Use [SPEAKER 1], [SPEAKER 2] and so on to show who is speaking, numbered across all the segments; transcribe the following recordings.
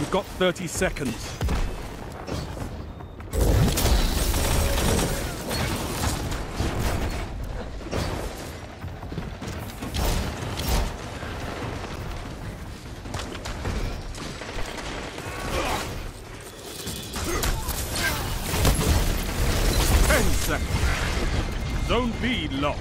[SPEAKER 1] You've got 30 seconds. Zone B lost.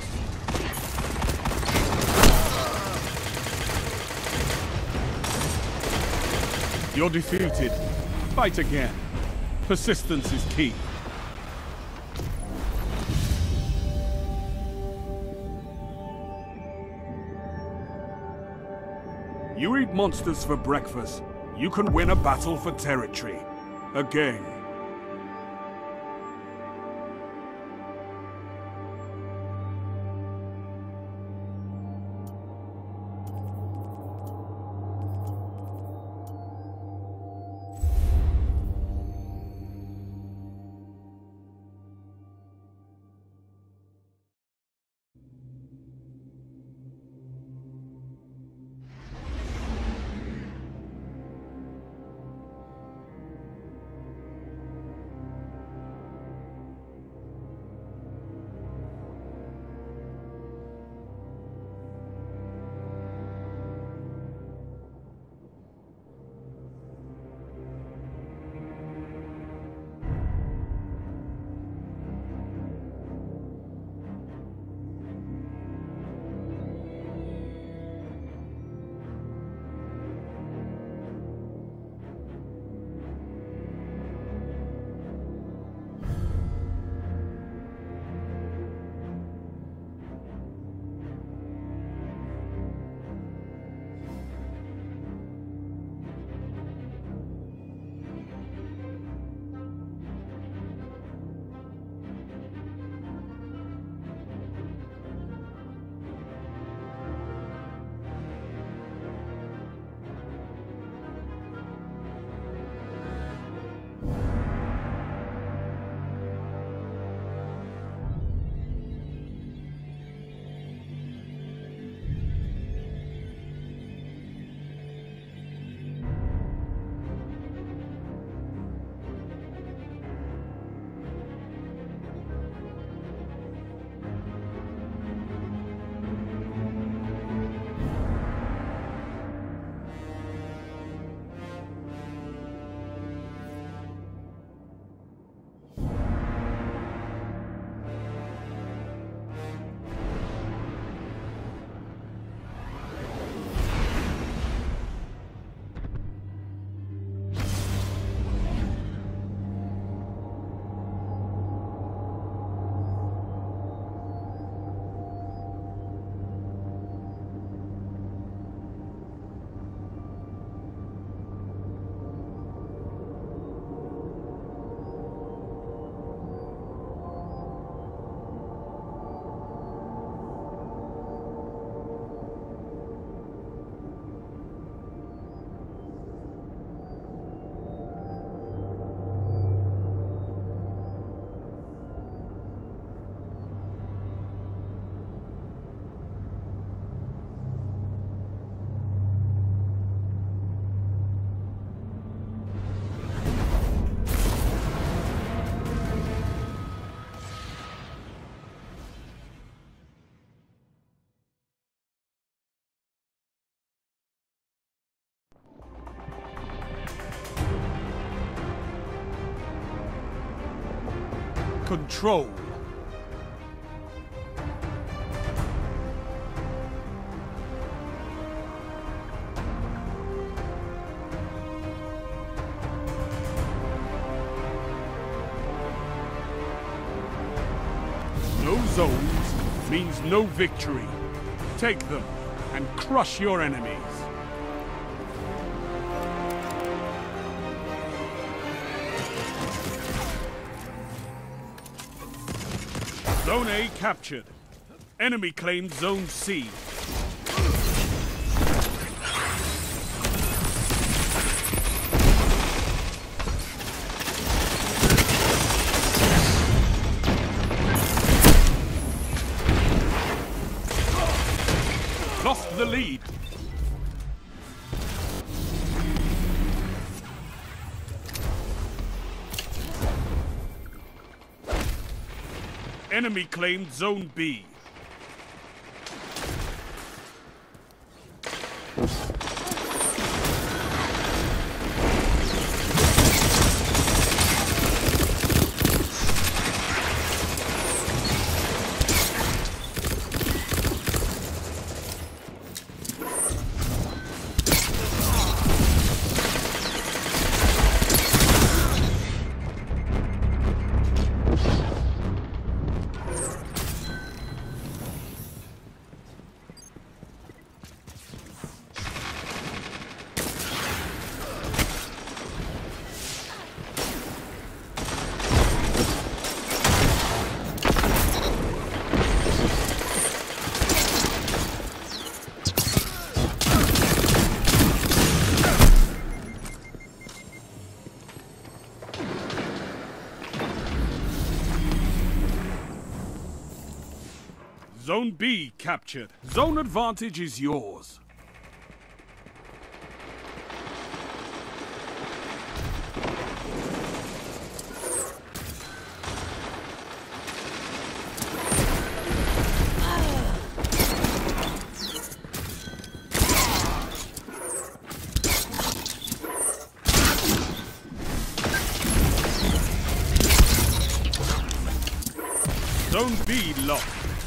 [SPEAKER 1] You're defeated. Fight again. Persistence is key. You eat monsters for breakfast. You can win a battle for territory. Again. Control. No zones means no victory. Take them and crush your enemies. Zone A captured. Enemy claimed Zone C. Lost the lead. Enemy claimed Zone B. Zone B captured. Zone advantage is yours. Zone B lost.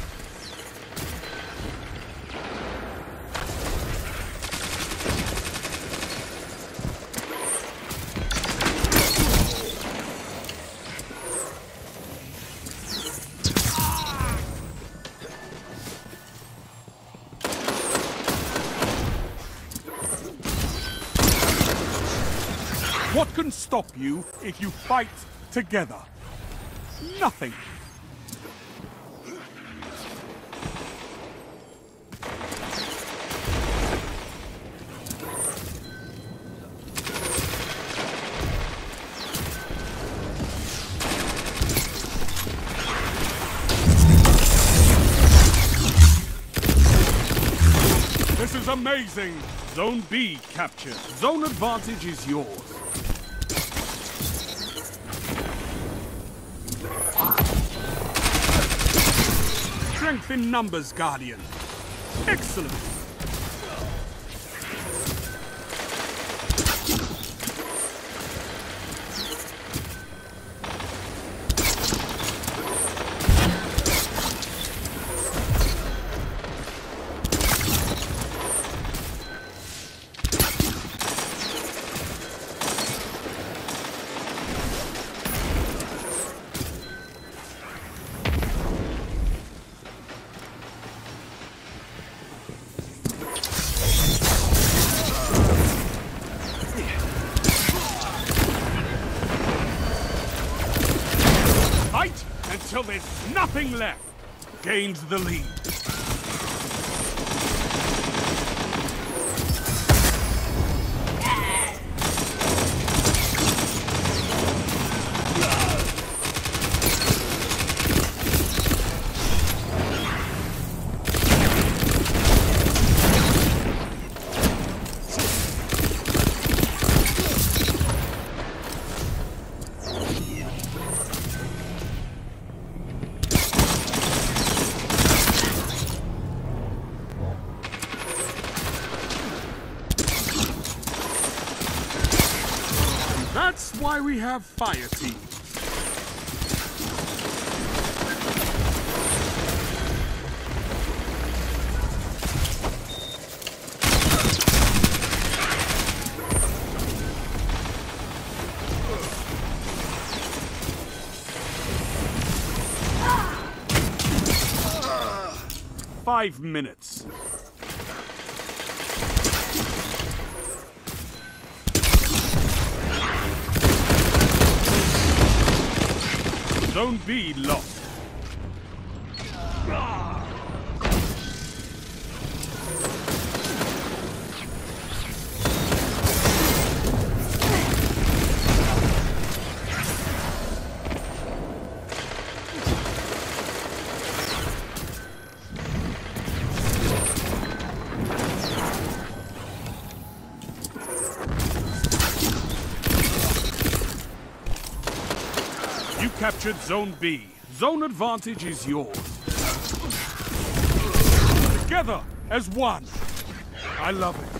[SPEAKER 1] What can stop you if you fight together? Nothing. This is amazing! Zone B captured. Zone advantage is yours. Strength in numbers, Guardian. Excellent! Until there's nothing left. Gains the lead. That's why we have fire teams. Five minutes. Zone B lost. You captured Zone B. Zone advantage is yours. Together as one. I love it.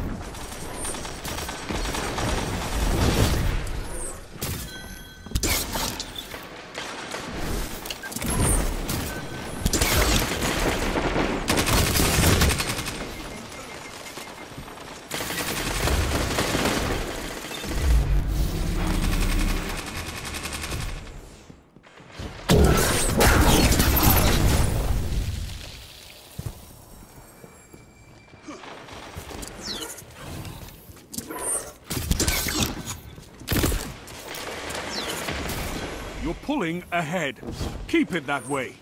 [SPEAKER 1] You're pulling ahead. Keep it that way.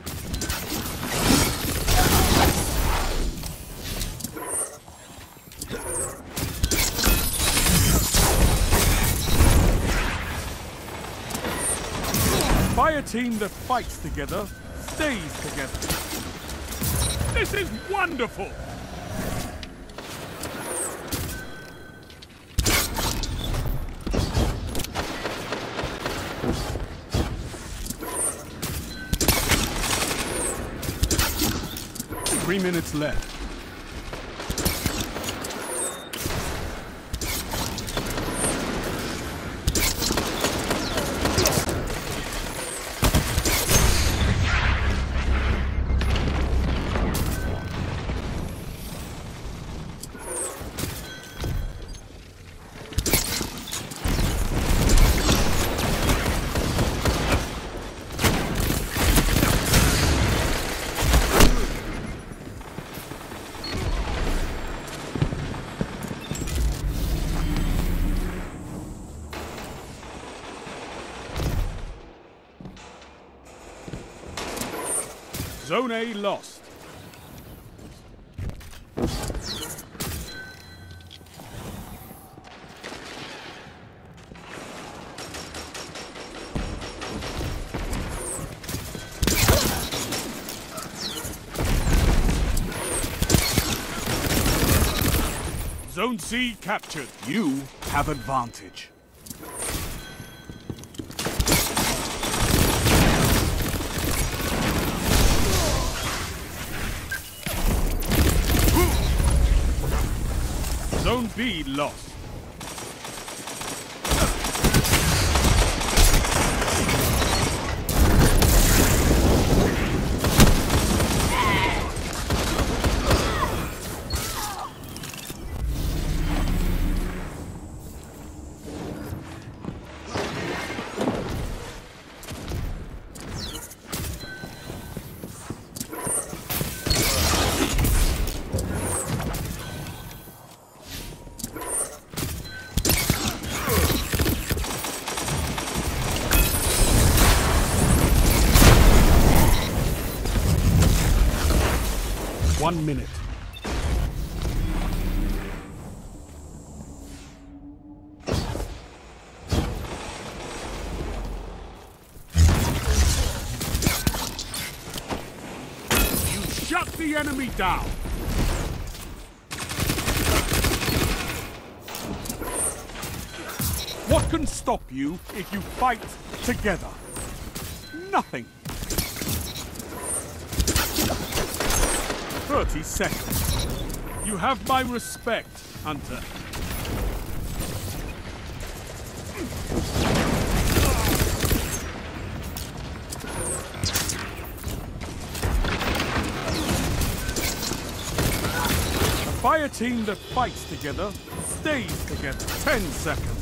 [SPEAKER 1] Fire team that fights together stays together. This is wonderful! Three minutes left. Zone A lost. Zone C captured. You have advantage. Zone B lost. One minute. You shut the enemy down. What can stop you if you fight together? Nothing. 30 seconds. You have my respect, Hunter. A fire team that fights together stays together. 10 seconds.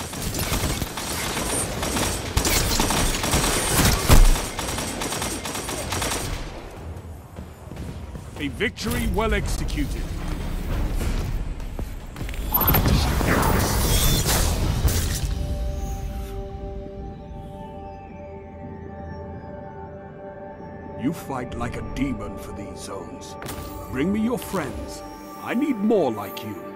[SPEAKER 1] A victory well executed. You fight like a demon for these zones. Bring me your friends. I need more like you.